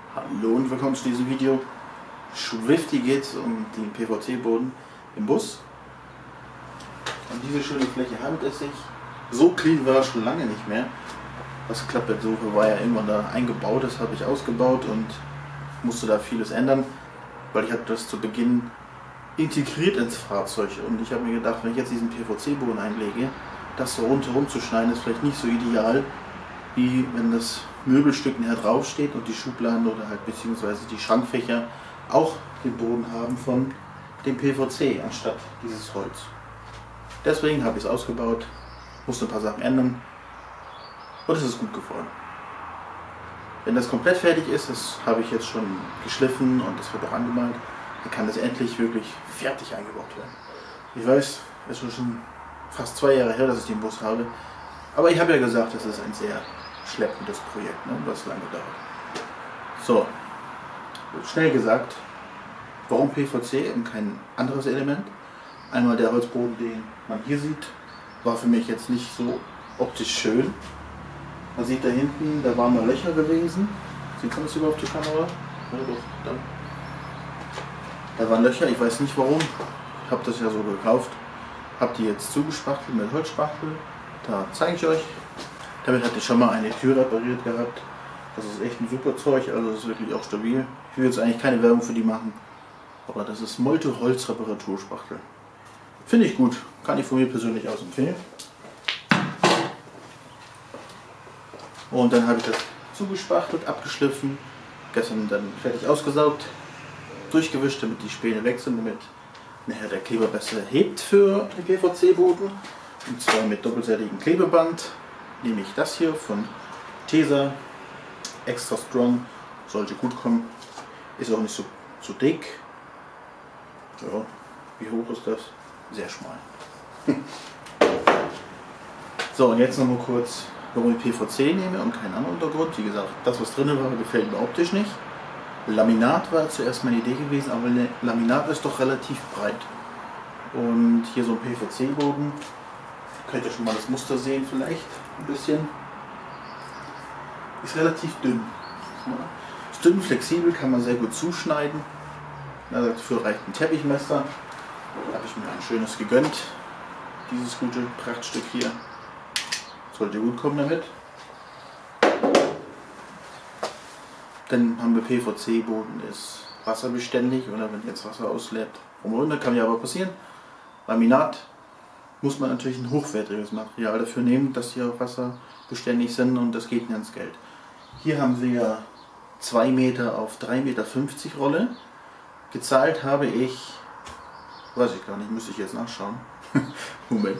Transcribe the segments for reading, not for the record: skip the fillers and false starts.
Hallo und willkommen zu diesem Video. Schwifty geht es um den PVC-Boden im Bus. Und diese schöne Fläche handelt es sich. So clean war es schon lange nicht mehr. Das Klappbettsuche war ja irgendwann da eingebaut, das habe ich ausgebaut und musste da vieles ändern, weil ich habe das zu Beginn integriert ins Fahrzeug und ich habe mir gedacht, wenn ich jetzt diesen PVC-Boden einlege, das so rundherum zu schneiden, ist vielleicht nicht so ideal, wie wenn das Möbelstück näher drauf steht und die Schubladen oder halt beziehungsweise die Schrankfächer auch den Boden haben von dem PVC anstatt dieses Holz. Deswegen habe ich es ausgebaut, musste ein paar Sachen ändern und es ist gut geworden. Wenn das komplett fertig ist, das habe ich jetzt schon geschliffen und es wird auch angemalt, dann kann das endlich wirklich fertig eingebaut werden. Ich weiß, es ist schon fast 2 Jahre her, dass ich den Bus habe, aber ich habe ja gesagt, es ist ein sehr schleppendes Projekt, ne, was lange dauert. So, schnell gesagt, warum PVC und kein anderes Element? Einmal der Holzboden, den man hier sieht, war für mich jetzt nicht so optisch schön. Man sieht da hinten, da waren mal Löcher gewesen. Sieht man das überhaupt auf der Kamera? Ja, doch, da. Da waren Löcher, ich weiß nicht warum. Ich habe das ja so gekauft. Habe die jetzt zugespachtelt mit Holzspachtel. Da zeige ich euch. Damit hatte ich schon mal eine Tür repariert gehabt. Das ist echt ein super Zeug, also das ist wirklich auch stabil. Ich will jetzt eigentlich keine Werbung für die machen, aber das ist Molte Holz Reparaturspachtel. Finde ich gut, kann ich von mir persönlich aus empfehlen. Und dann habe ich das zugespachtelt, abgeschliffen, gestern dann fertig ausgesaugt, durchgewischt, damit die Späne weg sind, damit nachher der Kleber besser hebt für den PVC-Boden. Und zwar mit doppelseitigem Klebeband. Nehme ich das hier von Tesa, extra strong, sollte gut kommen, ist auch nicht so dick. Ja, wie hoch ist das? Sehr schmal. So, und jetzt noch mal kurz, warum ich PVC nehme und keinen anderen Untergrund. Wie gesagt, das was drin war, gefällt mir optisch nicht. Laminat war zuerst meine Idee gewesen, aber Laminat ist doch relativ breit. Und hier so ein PVC-Boden, könnt ihr schon mal das Muster sehen vielleicht, ein bisschen. Ist relativ dünn. Ist dünn, flexibel, kann man sehr gut zuschneiden. Dafür reicht ein Teppichmesser. Da habe ich mir ein schönes gegönnt. Dieses gute Prachtstück hier. Sollte gut kommen damit. Dann haben wir PVC-Boden, ist wasserbeständig, oder wenn jetzt Wasser auslädt, runter, kann ja aber passieren. Laminat muss man natürlich ein hochwertiges Material dafür nehmen, dass die auch wasserbeständig sind und das geht nicht ans Geld. Hier haben wir 2 Meter auf 3,50 Meter Rolle. Gezahlt habe ich, weiß ich gar nicht, müsste ich jetzt nachschauen. Moment.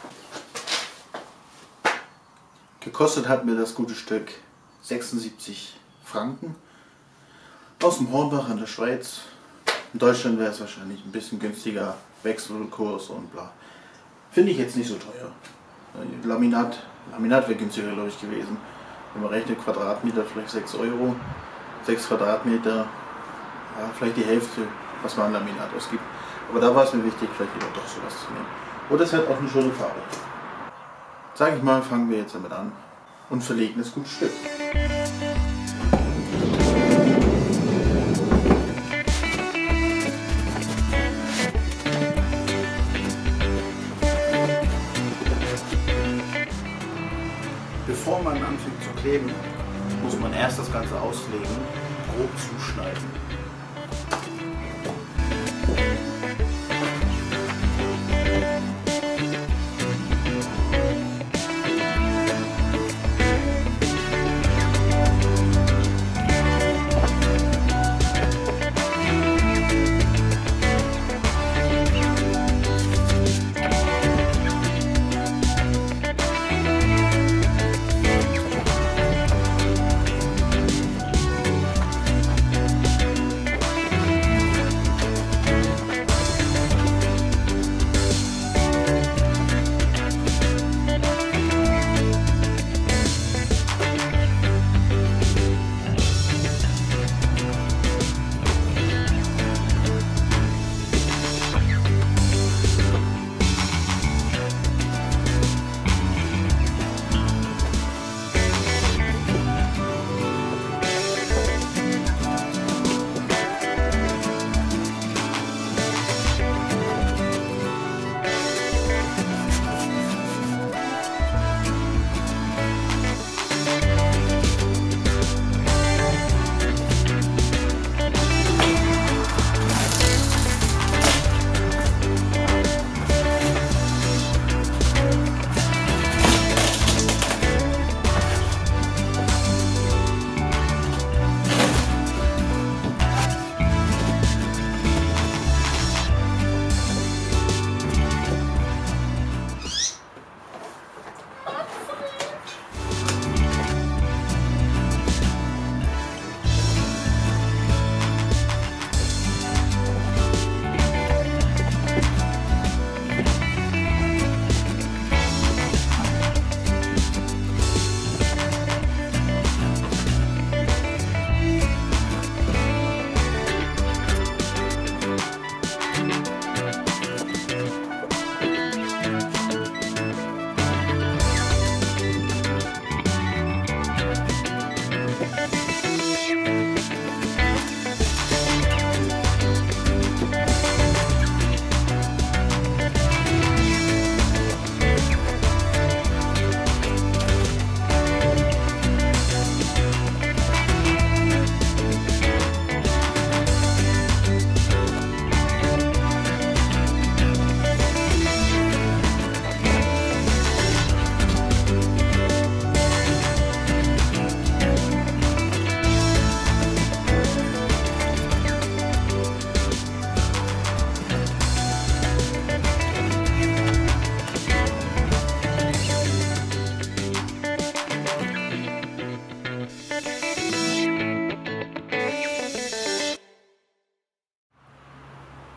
Gekostet hat mir das gute Stück 76 Franken. Aus dem Hornbach in der Schweiz. In Deutschland wäre es wahrscheinlich ein bisschen günstiger, Wechselkurs und bla. Finde ich jetzt nicht so teuer. Laminat wäre günstiger, glaube ich, gewesen. Wenn man rechnet, Quadratmeter vielleicht 6 Euro. 6 Quadratmeter, ja, vielleicht die Hälfte, was man an Laminat ausgibt. Aber da war es mir wichtig, vielleicht lieber doch sowas zu nehmen. Und es hat auch eine schöne Farbe. Sag ich mal, fangen wir jetzt damit an und verlegen das gute Stück. Bevor man anfängt zu kleben, muss man erst das Ganze auslegen, grob zuschneiden.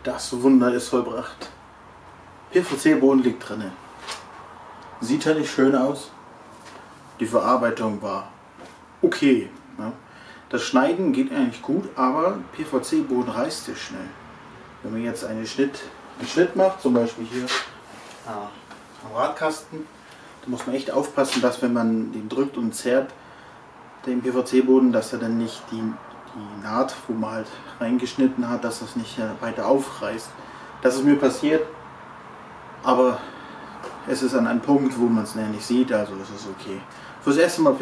Das Wunder ist vollbracht. PVC-Boden liegt drin. Sieht ja nicht schön aus. Die Verarbeitung war okay. Ja. Das Schneiden geht eigentlich gut, aber PVC-Boden reißt sehr schnell. Wenn man jetzt einen Schnitt macht, zum Beispiel hier am Radkasten, da muss man echt aufpassen, dass wenn man den drückt und zerrt, den PVC-Boden, dass er dann nicht die Naht, wo man halt reingeschnitten hat, dass das nicht weiter aufreißt. Das ist mir passiert, aber es ist an einem Punkt, wo man es nicht sieht, also ist es okay. Fürs erste Mal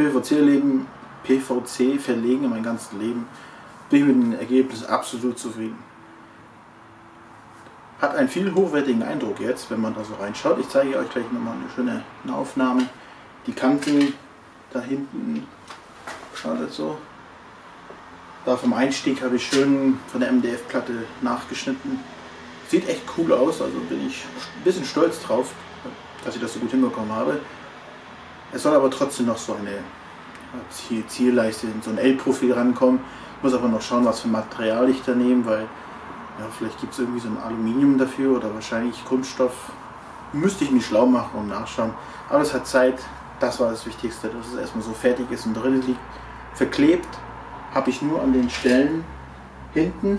PVC verlegen in meinem ganzen Leben, bin ich mit dem Ergebnis absolut zufrieden. Hat einen viel hochwertigen Eindruck jetzt, wenn man da so reinschaut. Ich zeige euch gleich nochmal eine schöne Aufnahme. Die Kanten da hinten, schaut das so. Da vom Einstieg habe ich schön von der MDF-Platte nachgeschnitten. Sieht echt cool aus, also bin ich ein bisschen stolz drauf, dass ich das so gut hinbekommen habe. Es soll aber trotzdem noch so eine Zierleiste, so ein L-Profil rankommen. Ich muss aber noch schauen, was für Material ich da nehme, weil ja, vielleicht gibt es irgendwie so ein Aluminium dafür oder wahrscheinlich Kunststoff. Müsste ich mich schlau machen und nachschauen. Aber es hat Zeit, das war das Wichtigste, dass es erstmal so fertig ist und drin liegt. Verklebt habe ich nur an den Stellen hinten.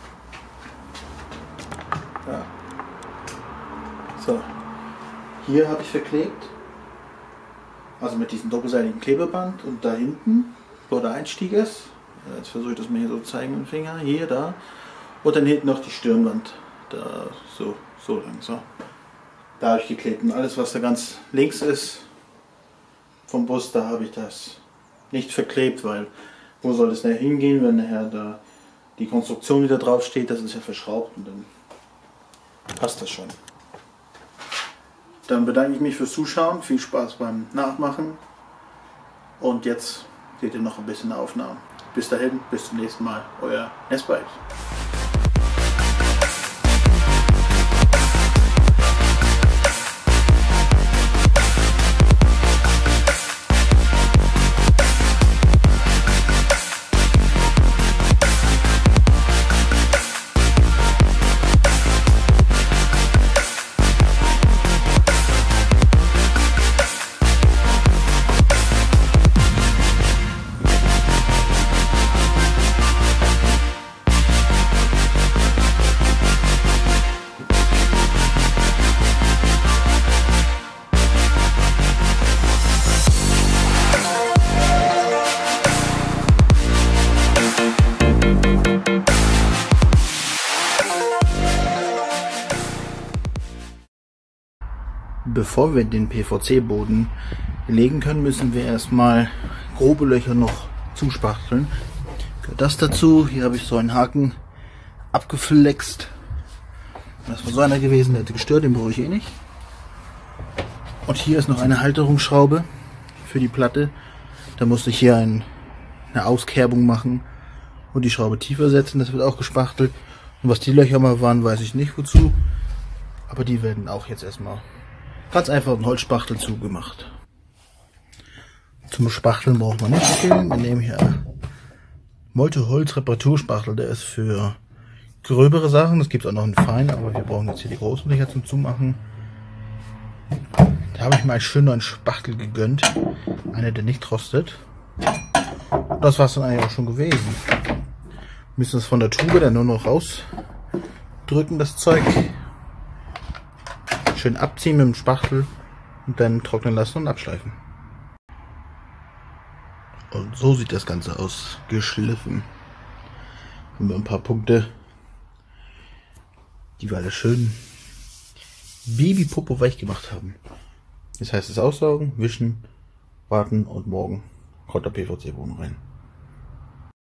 Ja. So, hier habe ich verklebt, also mit diesem doppelseitigen Klebeband, und da hinten, wo der Einstieg ist, jetzt versuche ich das mal hier so zu zeigen mit dem Finger, hier, da, und dann hinten noch die Stirnwand, da, so lang, so. Da habe ich geklebt, und alles, was da ganz links ist vom Bus, da habe ich das nicht verklebt, weil wo soll das nachher hingehen, wenn nachher da die Konstruktion wieder drauf steht, das ist ja verschraubt und dann passt das schon. Dann bedanke ich mich fürs Zuschauen, viel Spaß beim Nachmachen und jetzt seht ihr noch ein bisschen Aufnahmen. Bis dahin, bis zum nächsten Mal, euer Nestbite. Bevor wir den PVC-Boden legen können, müssen wir erstmal grobe Löcher noch zuspachteln. Gehört das dazu. Hier habe ich so einen Haken abgeflext. Das war so einer gewesen, der hätte gestört, den brauche ich eh nicht. Und hier ist noch eine Halterungsschraube für die Platte. Da musste ich hier eine Auskerbung machen und die Schraube tiefer setzen. Das wird auch gespachtelt. Und was die Löcher mal waren, weiß ich nicht wozu. Aber die werden auch jetzt erstmal ganz einfach einen Holzspachtel zugemacht. Zum Spachteln braucht man nicht viel. Wir nehmen hier Molteholz Reparaturspachtel. Der ist für gröbere Sachen. Es gibt auch noch einen feinen, aber wir brauchen jetzt hier die großen Löcher zum Zumachen. Da habe ich mal schön einen Spachtel gegönnt. Einer, der nicht rostet. Und das war es dann eigentlich auch schon gewesen. Wir müssen das von der Tube dann nur noch rausdrücken, das Zeug. Schön abziehen mit dem Spachtel und dann trocknen lassen und abschleifen. Und so sieht das Ganze aus, geschliffen. Haben wir ein paar Punkte, die wir alle schön Babypopo weich gemacht haben. Das heißt, das Aussaugen, wischen, warten und morgen kommt der PVC-Boden rein.